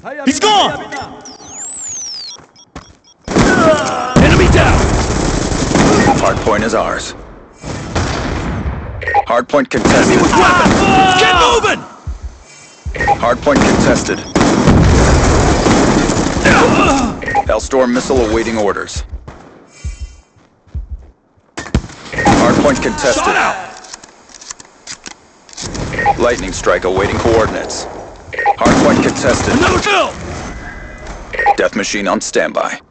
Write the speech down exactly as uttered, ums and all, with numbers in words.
He's gone! Enemy down! Hardpoint is ours. Hardpoint contested. With weapon! Get moving! Hardpoint contested. Hellstorm missile awaiting orders. Hardpoint contested. Shot out! Lightning strike awaiting coordinates. Hardpoint contested. Another kill! Death machine on standby.